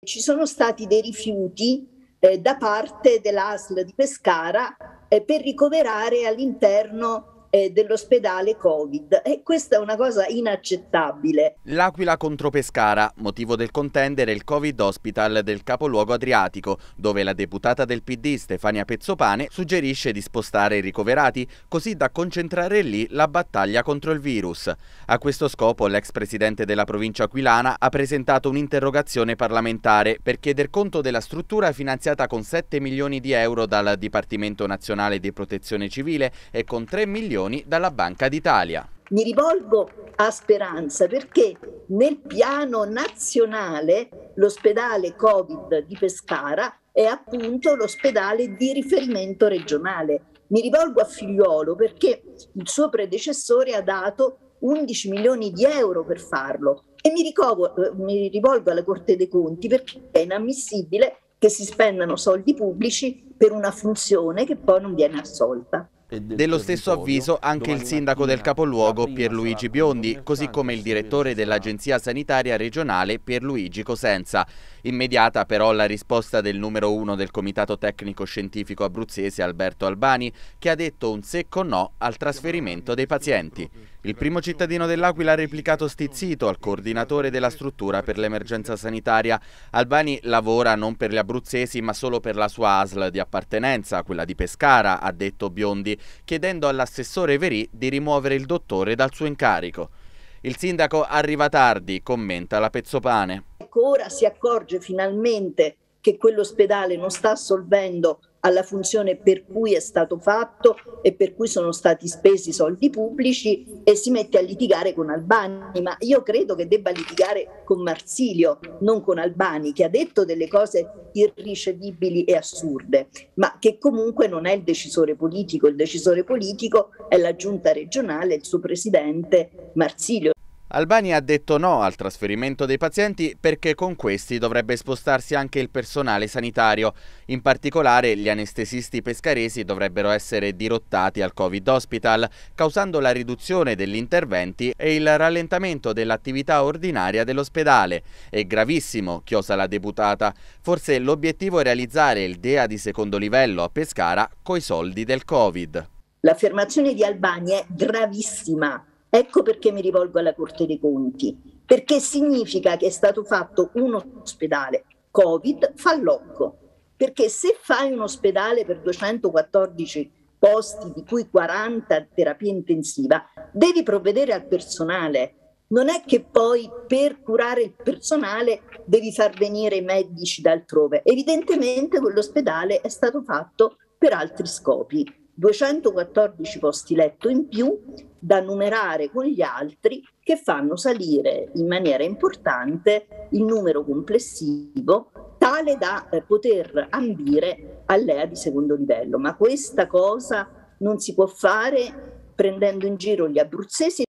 ci sono stati dei rifiuti da parte dell'ASL di Pescara per ricoverare all'interno dell'ospedale Covid, e questa è una cosa inaccettabile. L'Aquila contro Pescara, motivo del contendere il Covid Hospital del capoluogo adriatico, dove la deputata del PD Stefania Pezzopane suggerisce di spostare i ricoverati così da concentrare lì la battaglia contro il virus. A questo scopo l'ex presidente della provincia aquilana ha presentato un'interrogazione parlamentare per chieder conto della struttura finanziata con 7 milioni di euro dal Dipartimento Nazionale di Protezione Civile e con 3 milioni dalla Banca d'Italia. Mi rivolgo a Speranza perché nel piano nazionale l'ospedale Covid di Pescara è appunto l'ospedale di riferimento regionale. Mi rivolgo a Figliuolo perché il suo predecessore ha dato 11 milioni di euro per farlo, e mi rivolgo alla Corte dei Conti perché è inammissibile che si spendano soldi pubblici per una funzione che poi non viene assolta. Dello stesso avviso anche il sindaco del capoluogo Pierluigi Biondi, così come il direttore dell'Agenzia Sanitaria Regionale Pierluigi Cosenza. Immediata però la risposta del numero 1 del Comitato Tecnico Scientifico Abruzzese Alberto Albani, che ha detto un secco no al trasferimento dei pazienti. Il primo cittadino dell'Aquila ha replicato stizzito al coordinatore della struttura per l'emergenza sanitaria. Albani lavora non per gli abruzzesi ma solo per la sua ASL di appartenenza, quella di Pescara, ha detto Biondi, chiedendo all'assessore Verì di rimuovere il dottore dal suo incarico. Il sindaco arriva tardi, commenta la Pezzopane. Ora si accorge finalmente che quell'ospedale non sta assolvendo alla funzione per cui è stato fatto e per cui sono stati spesi soldi pubblici, e si mette a litigare con Albani, ma io credo che debba litigare con Marsilio, non con Albani, che ha detto delle cose irricevibili e assurde, ma che comunque non è il decisore politico. Il decisore politico è la giunta regionale, il suo presidente Marsilio. Albani ha detto no al trasferimento dei pazienti perché con questi dovrebbe spostarsi anche il personale sanitario. In particolare gli anestesisti pescaresi dovrebbero essere dirottati al Covid Hospital, causando la riduzione degli interventi e il rallentamento dell'attività ordinaria dell'ospedale. È gravissimo, chiosa la deputata. Forse l'obiettivo è realizzare il DEA di secondo livello a Pescara coi soldi del Covid. L'affermazione di Albani è gravissima. Ecco perché mi rivolgo alla Corte dei Conti, perché significa che è stato fatto un ospedale Covid fallocco, perché se fai un ospedale per 214 posti, di cui 40 terapia intensiva, devi provvedere al personale. Non è che poi per curare il personale devi far venire i medici da altrove. Evidentemente quell'ospedale è stato fatto per altri scopi. 214 posti letto in più da numerare con gli altri, che fanno salire in maniera importante il numero complessivo, tale da poter ambire all'EA di secondo livello. Ma questa cosa non si può fare prendendo in giro gli abruzzesi